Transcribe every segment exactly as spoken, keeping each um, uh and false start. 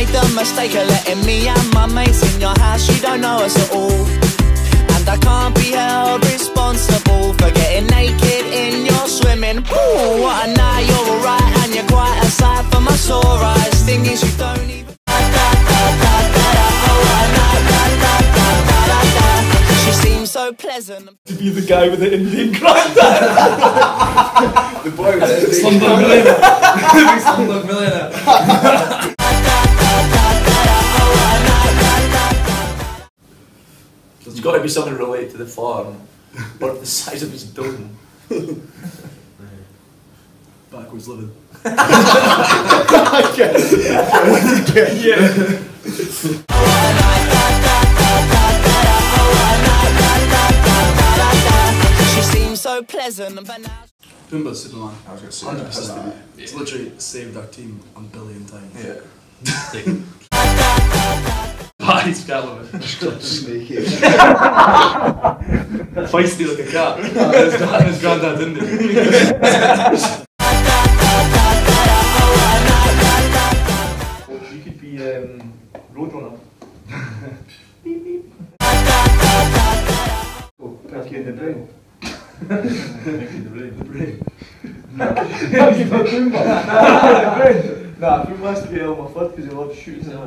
made the mistake of letting me and my mates in your house. You don't know us at all, and I can't be held responsible for getting naked in your swimming pool. What a night, you're alright, and you're quite a sight for my sore eyes. Thing is, you don't even. She seems so pleasant. To be the guy with the Indian granddad. The boy with the Indian Slumdog Millionaire. Slumdog Millionaire. There's got to be something related to the farm, or the size of his dome. Backwards living. Yeah. She seems so pleasant, but now. Pumbaa's Superman. I was going to say one hundred percent. that. It's literally saved our team a billion times. Yeah. Paddy Scalloway. Sneaky. Feisty like a cat. His, grand, his granddad didn't he? You could be um, Roadrunner. Beep beep. Oh, Perky in the brain. Perky in the brain. The brain. Perky for Pumbaa. The brain. Nah, Pumbaa has to be Elmer Fudd because he loves shooting in the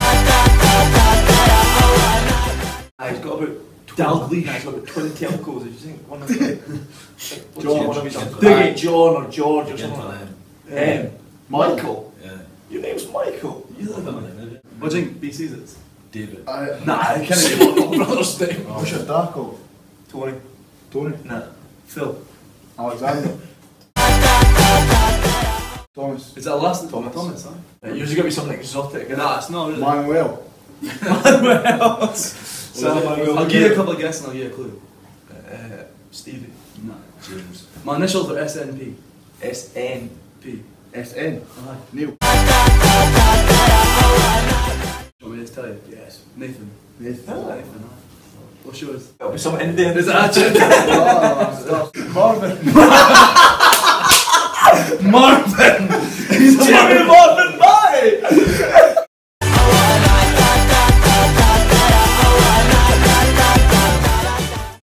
Ah, he's got about Dalgleish. He's got about twenty uncles. Did you think one of them? John, one of his uncles. Diggy, John or George or something like that. Um, Michael. Yeah. Your name's Michael. You live in it. What do you think B C's is? David. I, Nah, I can't give my little brother's name. What's your Darko? Tony. Tony? Nah. Phil. Alexander? Thomas? Is that the last name? Thomas. Thomas, huh? Right, yours is going to be something exotic. Nah, it's not really. Manuel? Manuel. So, Manuel I'll give you a couple of guesses and I'll give you a clue. Uh, Stevie. No. James. My initials are S N P. S N P. S N? Aye. Neil? Do you want me to tell you? Yes. Nathan. Nathan? Oh, Nathan, aye. What's yours? It'll be some Indian. Is it actually? Oh, Marvin? Marvin!